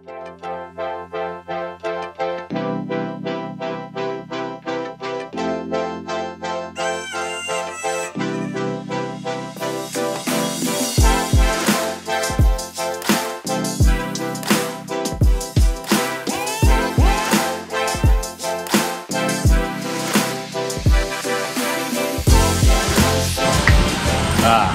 Nah,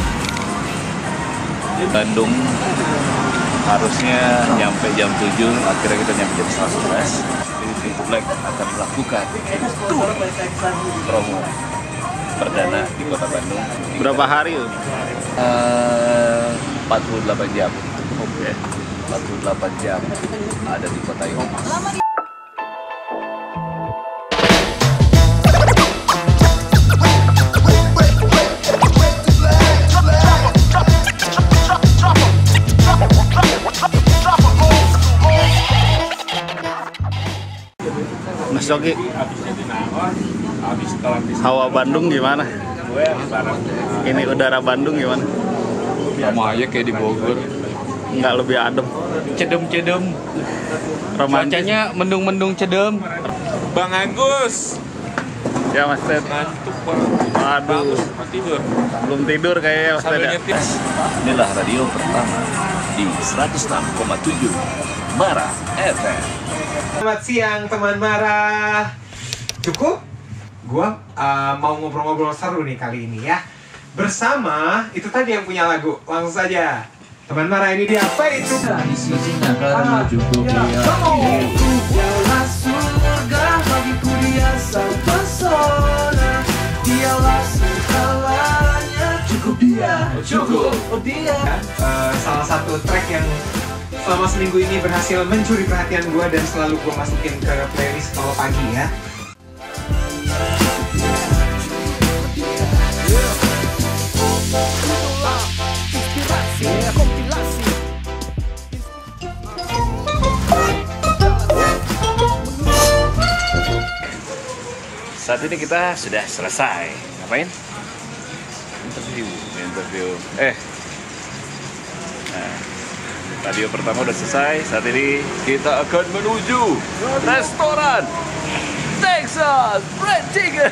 di Bandung harusnya nyampe jam 7, akhirnya kita nyampe jam 11. Jadi Pintu Black akan melakukan tour promo perdana di kota Bandung. Berapa hari? 48 jam. Oke. 48 jam ada di kota ini. Mas Yogi, hawa Bandung gimana? Ini udara Bandung gimana? Sama aja kayak di Bogor. Nggak lebih adem? Cedem-cedem. Romantisnya mendung-mendung cedem. Bang Agus. ya Mas Ted. Ngantuk banget. Aduh, Tidur. belum tidur kayaknya Mas Ted. Sambil Ya? nyetir. Inilah radio pertama di 106,7 Mara FM. Selamat siang teman Mara. Cukup? Gua mau ngobrol-ngobrol seru nih kali ini ya. Bersama itu tadi yang punya lagu. Langsung saja. Teman Mara, ini dia. Apa itu? Sisinya karena cukup dia. Dialah surga bagiku, dia sang pesona. Dialah segalanya. Cukup dia. Cukup dia. Salah satu track yang selama seminggu ini berhasil mencuri perhatian gue dan selalu gue masukin ke playlist kalau pagi ya. Saat ini kita sudah selesai. Ngapain? Interview. Nah, radio pertama udah selesai. Saat ini kita akan menuju restoran Texas Fried Chicken.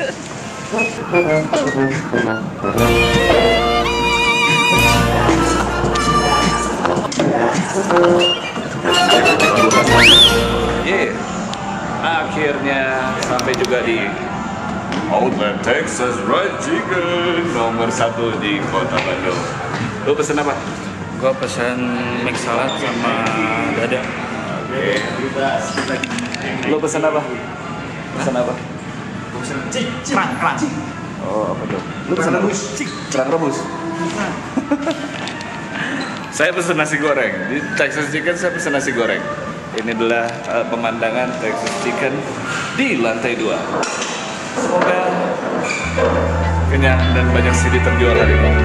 Yeah. Akhirnya sampai juga di Outlet Texas Fried Chicken nomor 1 di kota Bandung. Lu pesen apa? Gua pesan mix salad sama dada. Oke. Lu pesen apa? Pesan apa? Prang. Oh, apa tuh? Lu pesen apa? Kerang rebus. Saya pesen nasi goreng. Di Texas Chicken saya pesen nasi goreng. Ini adalah pemandangan Texas Chicken di lantai 2. Semoga kenyang dan banyak CD terjual hari ini.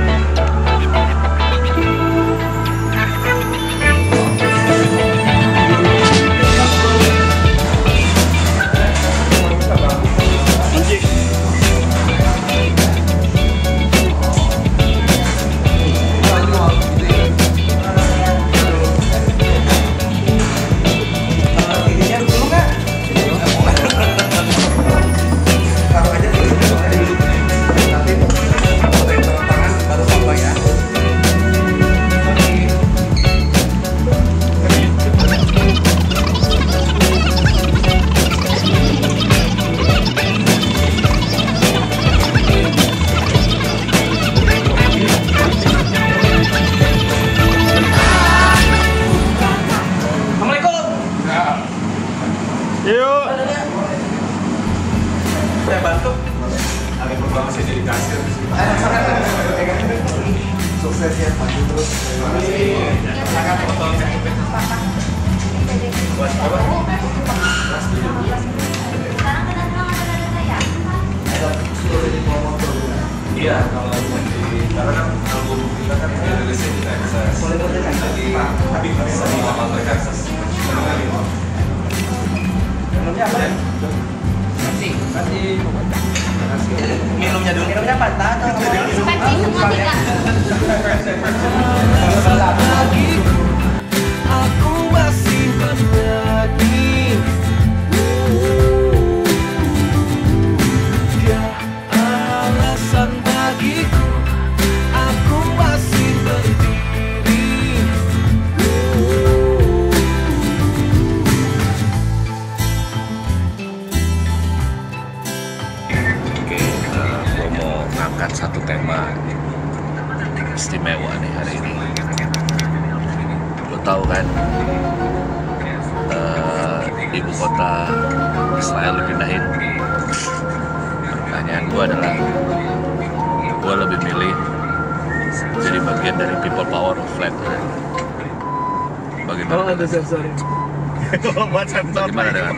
ibu kota Israel dipindahin. Pertanyaan gue adalah, gue lebih milih jadi bagian dari people power of flat earth. Bagaimana? Oh, ada sensor. Bagaimana dengan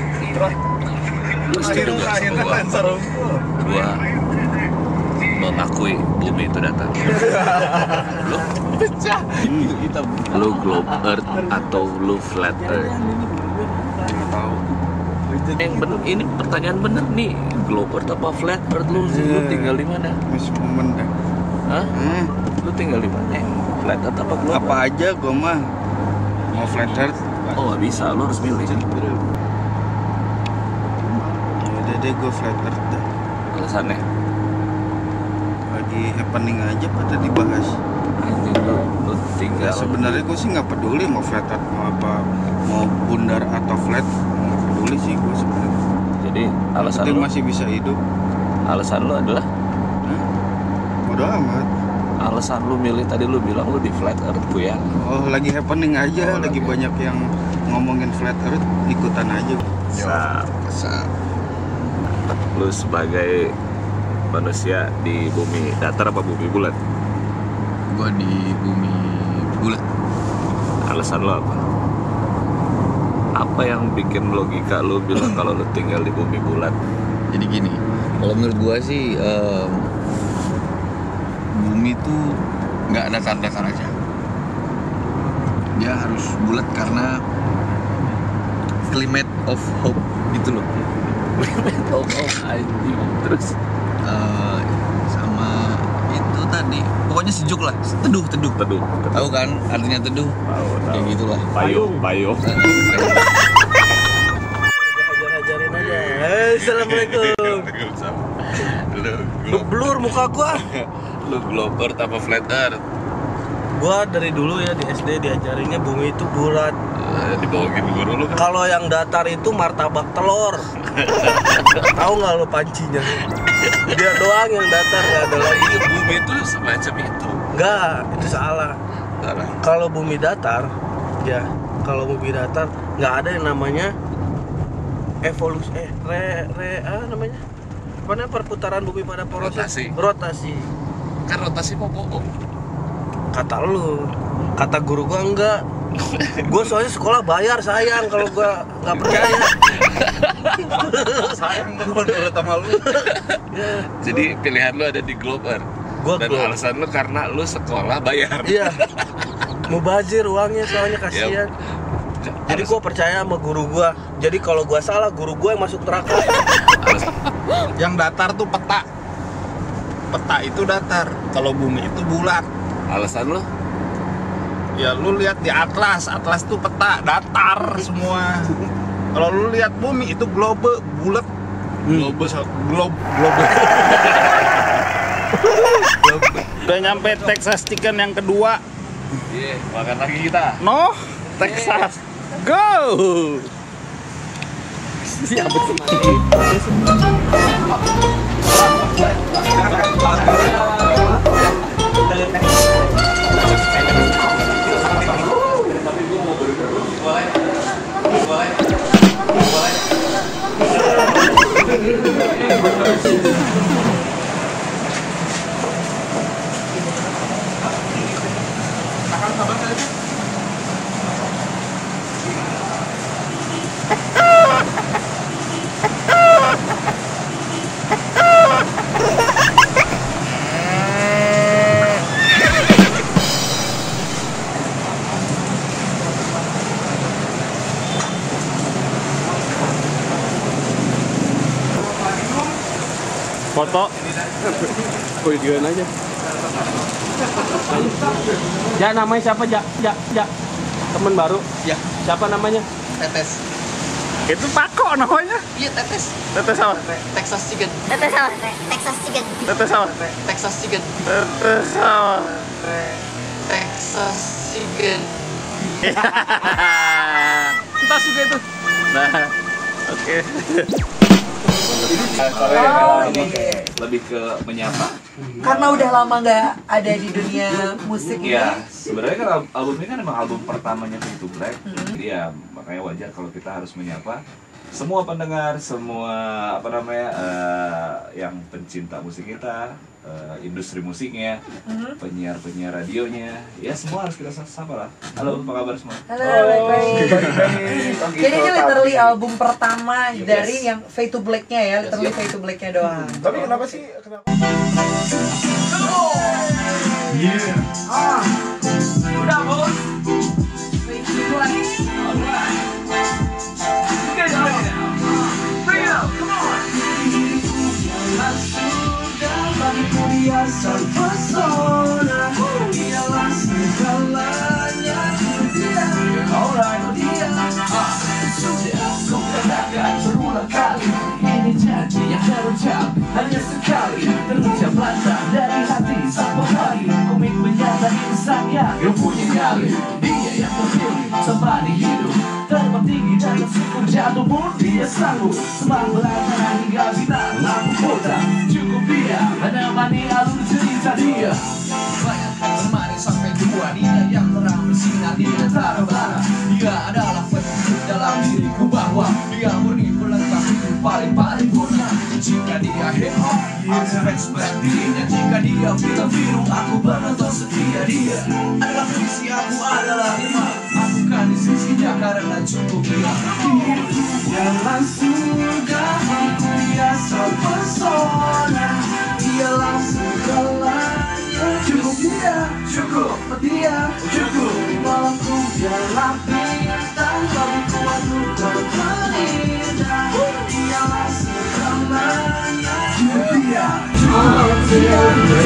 lu setuju gak sama gua mengakui bumi itu datar? Lu globe earth atau lu flat earth? Yang bener, ini pertanyaan bener nih, globe earth apa flat earth? Lu tinggal di mana? Hah? Lu tinggal di mana? Flat earth apa globe earth? Apa aja gue mah mau flat earth. Oh gak bisa, lu harus milih. Udah deh gue flat earth dah. Alasannya? Lagi happening aja pada dibahas. Anjing, lu tinggal. Ya, sebenarnya gue sih nggak peduli mau flat earth mau apa, mau bundar atau flat, nggak peduli sih gue sebenarnya. Jadi alasan Penting lu, masih bisa hidup. alasan lu adalah? Bodo amat. Alasan lu milih tadi lu bilang lu di flat earth gue ya. Oh lagi happening aja, Oh, lagi lagi. banyak yang ngomongin flat earth, ikutan aja. Sap. Lu sebagai manusia di bumi datar apa bumi bulat? Gua di bumi bulat. Alasan lu apa? Apa yang bikin logika lu bilang kalau lu tinggal di bumi bulat? Jadi gini, kalau menurut gua sih bumi tuh nggak datar-datar aja. Dia harus bulat karena climate of hope gitu loh. Oh, anjing. Terus Sama itu tadi, pokoknya sejuk lah, teduh. teduh. Tahu kan artinya teduh? Kayak gitulah. Payung. Ajarin aja. Assalamualaikum. Blur muka gua. Lu globe earth apa flat earth? Gua dari dulu ya di SD diajarinnya bumi itu bulat. Dibawain guru lu kan? Kalau yang datar itu martabak telur. Tahu nggak lo pancinya? Dia doang yang datar, nggak ada lagi. Iya, bumi itu semacam itu. Nggak, itu salah. Salah. Kalau bumi datar, ya kalau bumi datar nggak ada yang namanya evolusi. Namanya apa namanya perputaran bumi pada proses rotasi. Kan rotasi mau bohong. Kata lu, kata guru gua enggak. Gue soalnya sekolah bayar, sayang kalau gua nggak percaya. Sayang gue nurut sama lu. Ya, Jadi pilihan lu ada di globe earth. Gua Dan globe. alasan lu karena lu sekolah bayar. iya. Mubazir uangnya soalnya kasihan. Ya, Jadi gue percaya sama guru gue. Jadi kalau gue salah, guru gue yang masuk neraka. Yang datar tuh peta. Peta itu datar. Kalau bumi itu bulat. alasan lu? Ya lu lihat di atlas tuh peta datar semua. Kalau lu lihat bumi itu globe bulat. Globe. Udah nyampe Texas Chicken yang kedua. Iya, makan lagi kita. No, Texas. Go. Foto. Videoin aja. Ya namanya siapa? Ja. Temen baru. Ya, Siapa namanya? tetes. Itu Pako namanya. Iya, tetes. Tetes apa? Texas Chicken. Tetes apa? Texas Chicken. Tetes apa? Texas Chicken. Tetes apa? Texas Chicken. Entas juga itu. Nah, oke. Ini lebih ke menyapa. Karena udah lama nggak ada di dunia musik ini. Iya, sebenarnya kan album ini kan emang album pertamanya Fade to Black. Jadi ya makanya wajar kalau kita harus menyapa semua pendengar, semua yang pencinta musik kita, industri musiknya, penyiar radionya, ya semua harus kita sapa lah. Halo, apa kabar semua? Halo, baik-baik. Jadi ini literally album pertama dari yang Fade to Black-nya ya, literally Fade to Black-nya doang. Tapi kenapa sih? Udah bos. Fade to Black. Alright. You guys ready now? Bring it out, come on. Alright. Sudah kau katakan berulang kali, ini janji yang terucap hanya sekali, terucap lantang dari hati satu hari. Komitmennya dari saya yang punya nyali, dia yang terpilih sembari hidup, terbang tinggi dan bersyukur jatuh pun dia sanggup. Selang belakang hingga bintang lampu kota, cukup dia menemani alur cerita dia. Bayangkan bermari sampai dua, dia yang terang bersinar di antara bara. Dia adalah petunjuk dalam diriku bahwa dia murni pelengkap hidup paling paripurna. Jika dia hip hop, aku respect dirinya. Jika dia film biru, aku penonton setia. Dia adalah visi, aku adalah imam. Aku kan di sisinya karena cukup dia. Hidupku jalan surga, aku biasa pesona. Dialah segalanya. Cukup dia, cukup dia, cukup. Malamku dialah bintang, bagi kuat untuk berindah. Dialah segalanya. Cukup dia, cukup dia.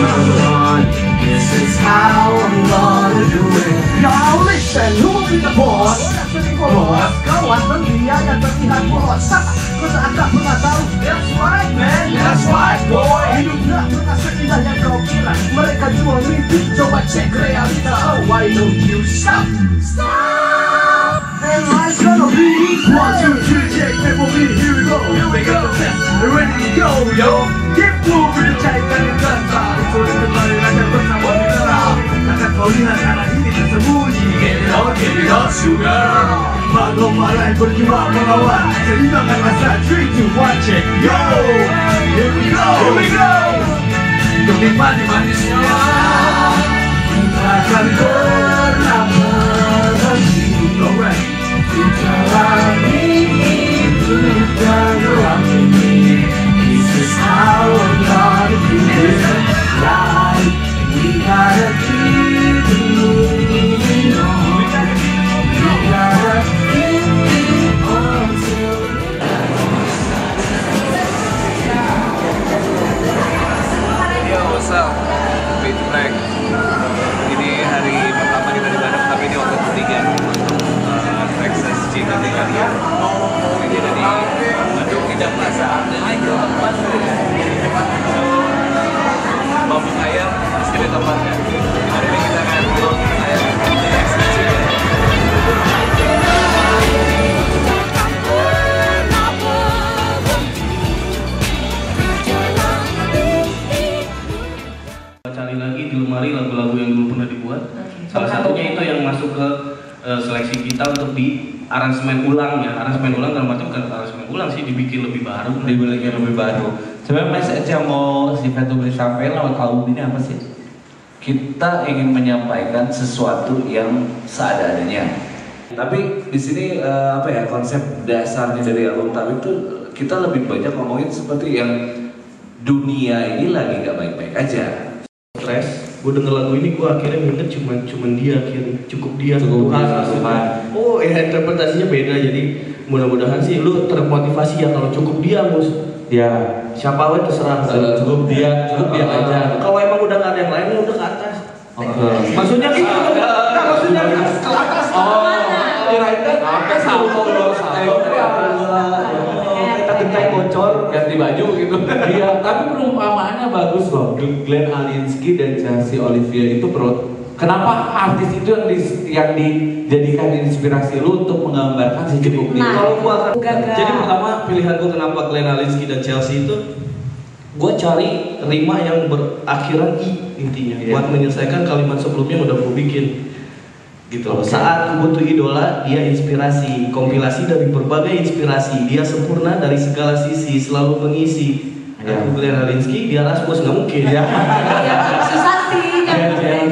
This is how I'm gonna do it. Now listen, who will be the boss? Boss, kawan pendia yang terlihat polos. Kau tak akan pernah tahu. That's right man, that's right boy. Hidup tak pernah seindah yang kau kira. Mereka jual mimpi, coba cek realita. Oh, why don't you stop? Stop! And life's gonna be 1, 2, 3, check, that will be, here we go. Here we go, ready to go, yo. Keep moving, cairkan yang kental. Ikuti kembali lancar bersama kita. Akan kau lihat anak ini tersembunyi. Get it on, sugar. Bago malay berjuang melawan. Seimbangkan rasa 3, 2, 1, check, yo. Here we go, here we go. Untuk nikmati manisnya, kita akan pernah berhenti. Alright. Kita lagi hidup dan ruang ini. This is how I'm gonna do it. Life, we gotta keep it moving on. We gotta keep it on till Yo, what's up? Fade to Black. Ini hari pertama kita di Bandung, tapi ini waktu ketiga. Texas Chicken di kalian. Ini dari Bandung tidak Plaza. Bambung ayam pasti di tempatnya. Hari ini kita akan bambung ayam Texas Chicken. Cari lagi di lemari lagu-lagu yang dulu pernah dibuat. Salah satunya itu yang masuk ke seleksi kita untuk di aransemen ulang ya. Aransemen ulang dalam arti bukan aransemen ulang sih, dibikin lebih baru. Dibikin lebih baru. Sebenarnya message yang mau si Fade to Black sampaikan lewat album ini apa sih? Kita ingin menyampaikan sesuatu yang seadanya. Tapi di sini konsep dasarnya dari album Tabib itu kita lebih banyak ngomongin seperti yang dunia ini lagi gak baik-baik aja. Stres, gue denger lagu ini gue akhirnya inget cuman dia, akhirnya cukup dia Tuhan. Oh ya, interpretasinya beda, jadi mudah-mudahan sih lu termotivasi ya. Kalau cukup dia mus ya siapa aja terserah. Cukup dia aja. Kalau emang udah gak ada yang lain, lu udah ke atas. Maksudnya gitu, maksudnya gitu ke atas. Kirain kan kita bocor ganti baju gitu. Iya, tapi perumpamaannya bagus loh. Glenn Alinsky dan Chelsea Olivia itu Kenapa artis itu yang dijadikan inspirasi lu untuk menggambarkan si Cukup ini? Kalau gua Gagal. jadi pertama pilihan gua kenapa Glenn Alinsky dan Chelsea itu gua cari rima yang berakhiran I intinya buat menyelesaikan kalimat sebelumnya yang udah gua bikin gitu loh. Saat ku butuh idola, dia inspirasi, kompilasi dari berbagai inspirasi, dia sempurna dari segala sisi, selalu mengisi. Aku Glenn Alinsky, dia Rasmus nggak mungkin ya. Susah sih kan.